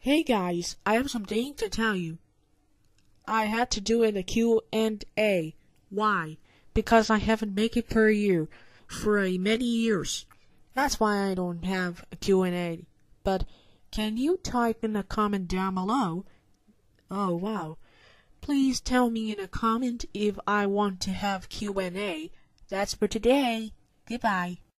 Hey guys, I have something to tell you. I had to do a Q&A. Why? Because I haven't made it per year for many years. That's why I don't have a Q&A. But can you type in a comment down below? Oh wow. Please tell me in a comment if I want to have Q&A. That's for today. Goodbye.